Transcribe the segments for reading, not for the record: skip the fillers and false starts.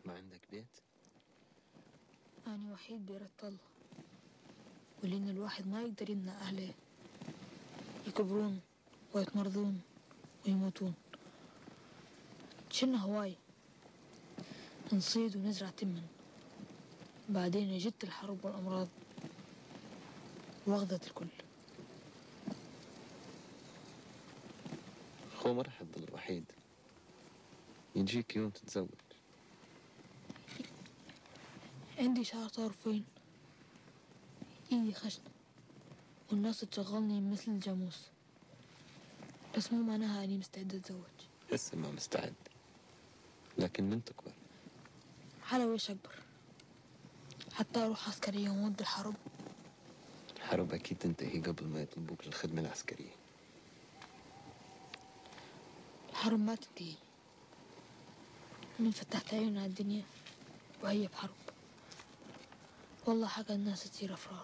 ما عندك بيت؟ أنا وحيد بإرادة الله، ولأن الواحد ما يقدر يمنع أهله يكبرون ويتمرضون ويموتون. شلنا هواي نصيد ونزرع تمن، بعدين جت الحرب والأمراض واخذت الكل. خو ما رح تضل وحيد، يجيك يوم تتزوج. عندي شعر طرفين إيدي خشن والناس تشغلني مثل الجاموس، بس مو معناها أني مستعدة أتزوج. لسه ما مستعد، لكن من تكبر على ويش أكبر حتى أروح عسكرية ومود الحرب. الحرب أكيد تنتهي قبل ما يطلبوك للخدمة العسكرية. الحرب ما تنتهي، من فتحت عيوني على الدنيا وهي بحرب. والله حق الناس تصير أفرار.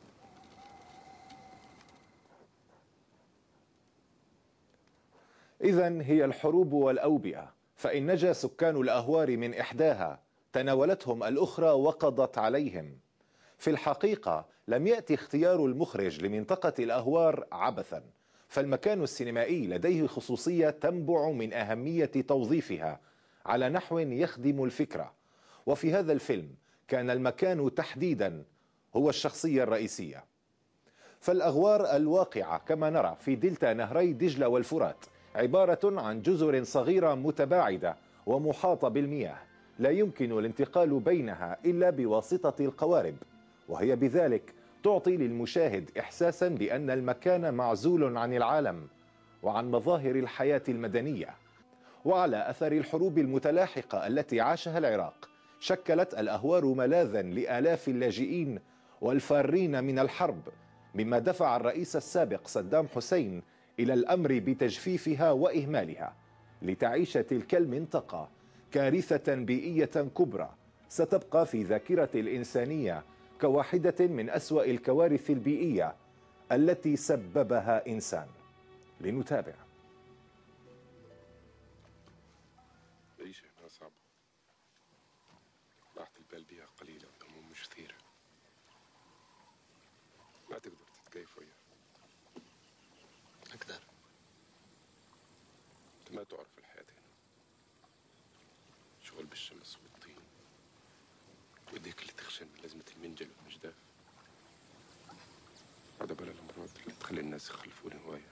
إذن هي الحروب والأوبئة، فإن نجا سكان الأهوار من إحداها تناولتهم الأخرى وقضت عليهم. في الحقيقة لم يأتي اختيار المخرج لمنطقة الأهوار عبثا، فالمكان السينمائي لديه خصوصية تنبع من أهمية توظيفها على نحو يخدم الفكرة. وفي هذا الفيلم كان المكان تحديدا هو الشخصية الرئيسية. فالأغوار الواقعة كما نرى في دلتا نهري دجلة والفرات عبارة عن جزر صغيرة متباعدة ومحاطة بالمياه، لا يمكن الانتقال بينها إلا بواسطة القوارب، وهي بذلك تعطي للمشاهد إحساسا بأن المكان معزول عن العالم وعن مظاهر الحياة المدنية. وعلى أثر الحروب المتلاحقة التي عاشها العراق، شكلت الأهوار ملاذا لآلاف اللاجئين والفارين من الحرب، مما دفع الرئيس السابق صدام حسين إلى الأمر بتجفيفها وإهمالها، لتعيش تلك المنطقة كارثة بيئية كبرى ستبقى في ذاكرة الإنسانية كواحدة من أسوأ الكوارث البيئية التي سببها إنسان. لنتابع. العيشة هنا صعبة، راحة البال بيها قليلة والهموم مش كثيرة، ما تقدر تتكيف وياها. أقدر. أنت ما تعرف الحياة هنا، شغل بالشمس والطين، وإيديك اللي تخشن من لازمة المنجل والمجداف، هذا بلا الأمراض اللي تخلي الناس يخلفون هواية،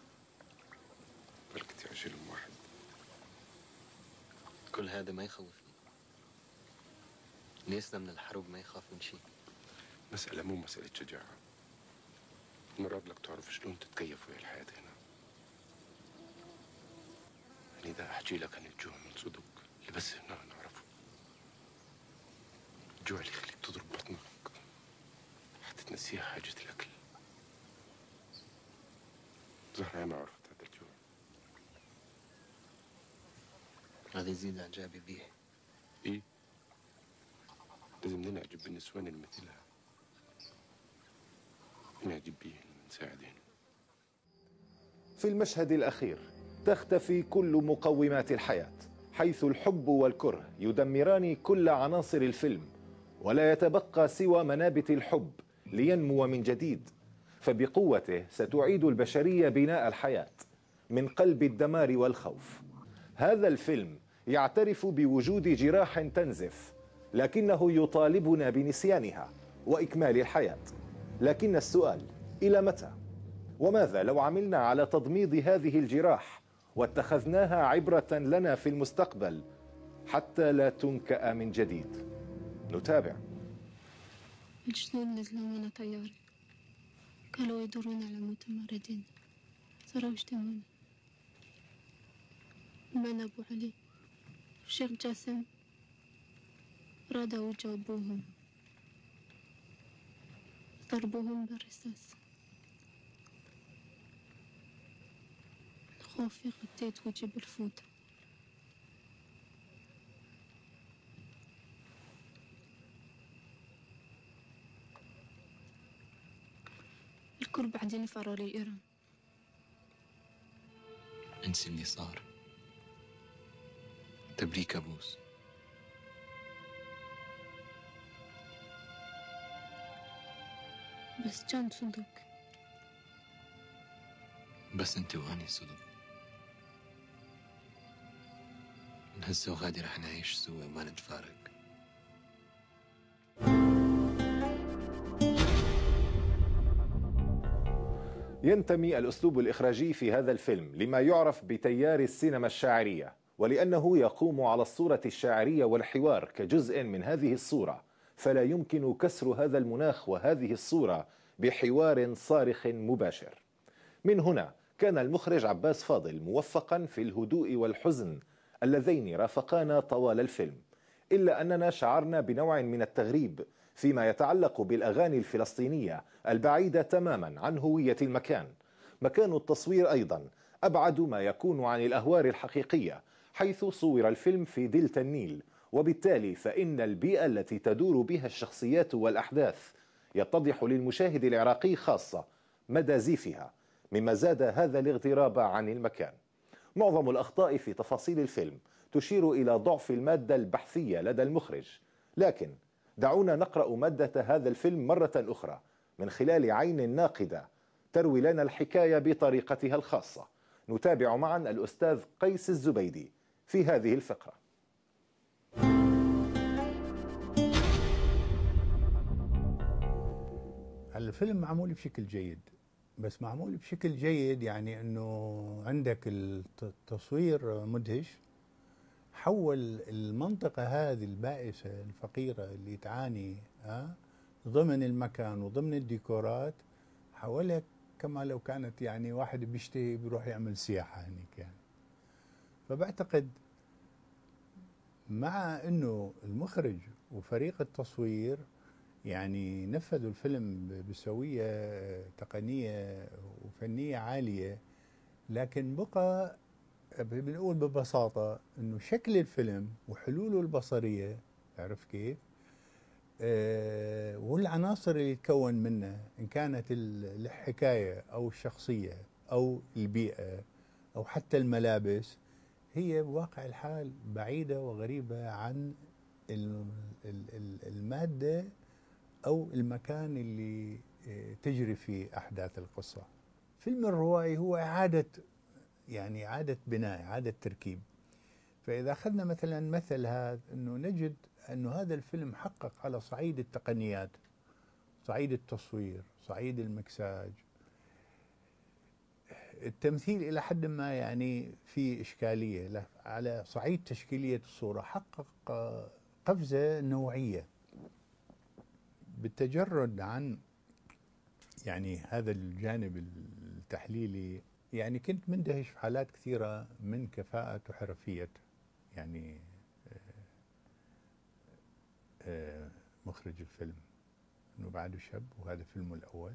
بلكت يعجلهم واحد. كل هذا ما يخوفني، ناسنا من الحروب ما يخاف من شيء. مسألة مو مسألة شجاعة، المرة بدك تعرف شلون تتكيف ويا الحياة هنا. يعني إذا أحكي لك عن الجوع من صدق اللي بس هنا نعرفه، الجوع اللي يخليك تضرب بطنك حتى تنسيها حاجة الأكل. زهرة ما عرفت هذا الجوع. هذا يزيد إعجابي بيه. إيه؟ لازم ننعجب بالنسوان اللي مثلها، نعجب بيه نساعدين. في المشهد الأخير تختفي كل مقومات الحياة، حيث الحب والكره يدمران كل عناصر الفيلم، ولا يتبقى سوى منابت الحب لينمو من جديد، فبقوته ستعيد البشرية بناء الحياة من قلب الدمار والخوف. هذا الفيلم يعترف بوجود جراح تنزف، لكنه يطالبنا بنسيانها وإكمال الحياة. لكن السؤال: إلى متى؟ وماذا لو عملنا على تضميد هذه الجراح واتخذناها عبرة لنا في المستقبل حتى لا تنكأ من جديد؟ نتابع. شلون نزلوا من طيارة قالوا يدورون على متمردين، صاروا يشتمون من أبو علي الشيخ جاسم، رادوا يجاوبوهم، ضربوهم بالرصاص. خوفي غطيت وجهي بالفوطة. الكل بعدين فروا لي إيران. انسي اللي صار، تبري كابوس. بس كان صدق. بس انت واني صدق. من هسه وغادي رح نعيش سوا ما نتفارق. ينتمي الأسلوب الإخراجي في هذا الفيلم لما يعرف بتيار السينما الشاعرية، ولأنه يقوم على الصورة الشاعرية والحوار كجزء من هذه الصورة، فلا يمكن كسر هذا المناخ وهذه الصورة بحوار صارخ مباشر. من هنا كان المخرج عباس فاضل موفقا في الهدوء والحزن اللذين رافقانا طوال الفيلم، إلا أننا شعرنا بنوع من التغريب فيما يتعلق بالأغاني الفلسطينية البعيدة تماما عن هوية المكان. مكان التصوير أيضا أبعد ما يكون عن الأهوار الحقيقية، حيث صور الفيلم في دلتا النيل، وبالتالي فإن البيئة التي تدور بها الشخصيات والأحداث يتضح للمشاهد العراقي خاصة مدى زيفها، مما زاد هذا الاغتراب عن المكان. معظم الأخطاء في تفاصيل الفيلم تشير إلى ضعف المادة البحثية لدى المخرج، لكن دعونا نقرأ مادة هذا الفيلم مرة أخرى من خلال عين ناقدة تروي لنا الحكاية بطريقتها الخاصة. نتابع معا الأستاذ قيس الزبيدي في هذه الفقرة. الفيلم معمول بشكل جيد، بس معمول بشكل جيد يعني انه عندك التصوير مدهش، حول المنطقة هذه البائسة الفقيرة اللي تعاني ضمن المكان وضمن الديكورات، حولها كما لو كانت يعني واحد بيشتهي بيروح يعمل سياحة هناك يعني. فبعتقد مع انه المخرج وفريق التصوير يعني نفذوا الفيلم بسوية تقنية وفنية عالية، لكن بقى بنقول ببساطة انه شكل الفيلم وحلوله البصرية، عرف كيف؟ والعناصر اللي يتكون منها ان كانت الحكاية او الشخصية او البيئة او حتى الملابس، هي بواقع الحال بعيدة وغريبة عن المادة أو المكان اللي تجري فيه أحداث القصة. فيلم الروائي هو إعادة بناء، إعادة تركيب. فإذا أخذنا مثل هذا، أنه نجد أنه هذا الفيلم حقق على صعيد التقنيات، صعيد التصوير، صعيد المكساج، التمثيل إلى حد ما يعني في إشكالية، على صعيد تشكيلية الصورة حقق قفزة نوعية بالتجرد عن يعني هذا الجانب التحليلي. يعني كنت مندهش في حالات كثيرة من كفاءة وحرفية يعني مخرج الفيلم، انه بعده شاب وهذا فيلمه الأول.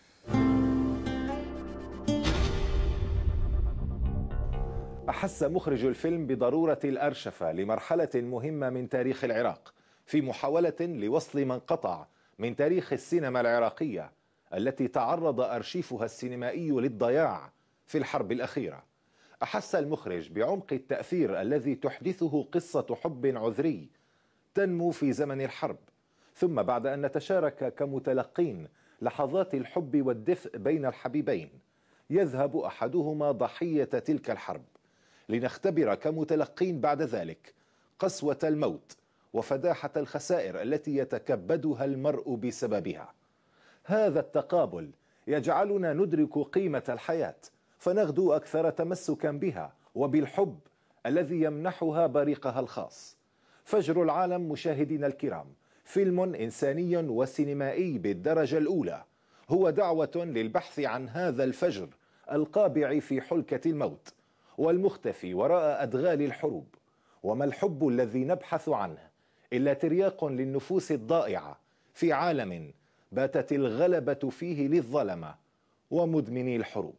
أحس مخرج الفيلم بضرورة الأرشفة لمرحلة مهمة من تاريخ العراق، في محاولة لوصل من قطع من تاريخ السينما العراقية التي تعرض أرشيفها السينمائي للضياع في الحرب الأخيرة. أحس المخرج بعمق التأثير الذي تحدثه قصة حب عذري تنمو في زمن الحرب، ثم بعد أن نتشارك كمتلقين لحظات الحب والدفء بين الحبيبين، يذهب أحدهما ضحية تلك الحرب، لنختبر كمتلقين بعد ذلك قسوة الموت وفداحة الخسائر التي يتكبدها المرء بسببها. هذا التقابل يجعلنا ندرك قيمة الحياة، فنغدو أكثر تمسكا بها وبالحب الذي يمنحها بريقها الخاص. فجر العالم مشاهدينا الكرام فيلم إنساني وسينمائي بالدرجة الأولى، هو دعوة للبحث عن هذا الفجر القابع في حلكة الموت والمختفي وراء أدغال الحروب. وما الحب الذي نبحث عنه إلا ترياق للنفوس الضائعة في عالم باتت الغلبة فيه للظلمة ومدمني الحروب.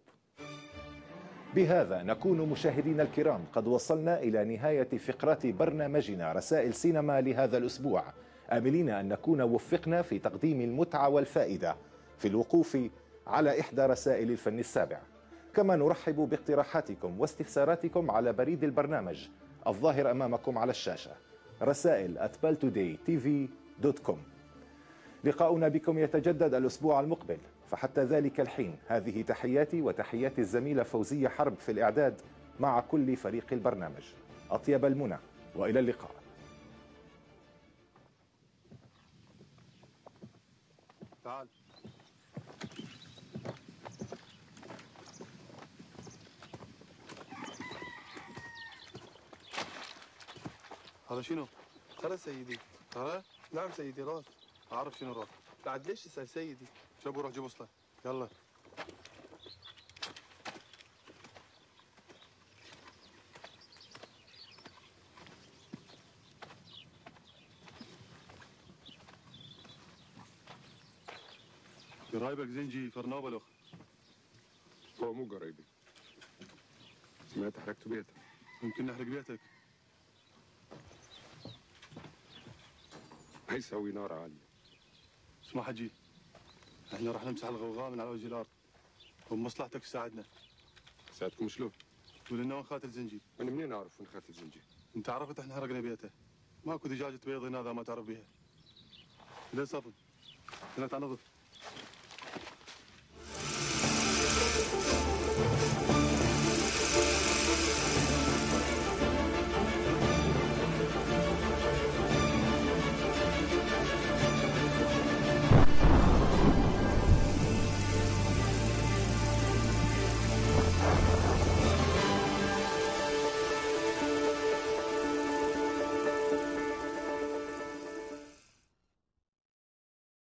بهذا نكون مشاهدينا الكرام قد وصلنا إلى نهاية فقرة برنامجنا رسائل سينما لهذا الأسبوع، آملين أن نكون وفقنا في تقديم المتعة والفائدة في الوقوف على إحدى رسائل الفن السابع. كما نرحب باقتراحاتكم واستفساراتكم على بريد البرنامج الظاهر أمامكم على الشاشة، رسائل@baltodaytv.com. لقاؤنا بكم يتجدد الأسبوع المقبل، فحتى ذلك الحين هذه تحياتي وتحيات الزميلة فوزية حرب في الإعداد مع كل فريق البرنامج. أطيب المنى وإلى اللقاء. تعال. هذا شنو؟ خلاص سيدي. ها؟ نعم سيدي راس. أعرف شنو راس. بعد ليش تسأل سيدي؟ شابو روح جيب وصله. يلا. قرايبك زنجي فرنوبة الأخ. هو مو قريبي. سمعت حرقت بيته. يمكن نحرق بيتك. هيسوي نار عالية. اسمع حجي، احنا راح نمسح الغوغاء من على وجه الأرض وبمصلحتك تساعدنا. ساعدكم شلون؟ تقول لنا وين خاتل زنجي؟ أنا منين أعرف وين خاتل زنجي؟ انت عرفت احنا حرقنا بيته. ماكو دجاجة بيض هنا ما تعرف بيها. لا صفن. هنا تعال نظف.